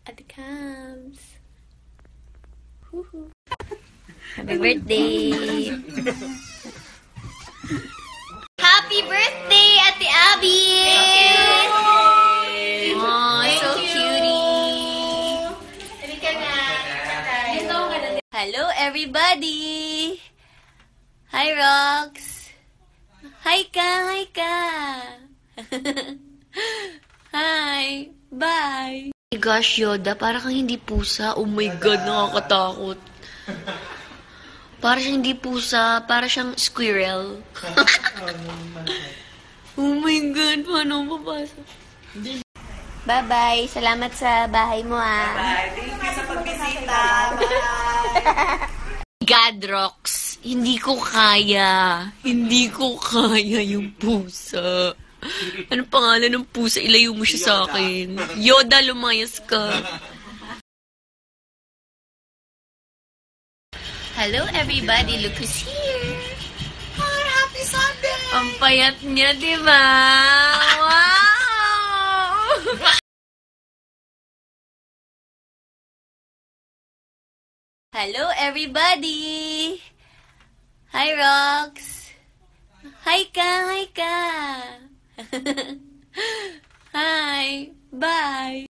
Ate Cams. Woohoo. Happy birthday! Happy birthday, Ate Abby! Oh, so cutie! Hello, everybody! Hi, Rox! Hi ka! Hi ka! Hi! Bye! Oh my gosh, Yoda, para kang hindi pusa. Oh my God, nakakatakot. Para siyang hindi pusa, para siyang squirrel. Oh my God, paano papasok? Bye-bye. Salamat sa bahay mo, ah. Bye. Thank you sa pagbisita. God, Rox, hindi ko kaya. Hindi ko kaya yung pusa. Anong pangalan ng pusa? Ilayo mo siya sa akin. Yoda, lumayas ka. Hello, everybody. Look who's here. Oh, happy Sunday! Ang payat niya, di ba? Wow! Hello, everybody! Hi, Rox! Hi ka! Hi ka! Hi! Bye!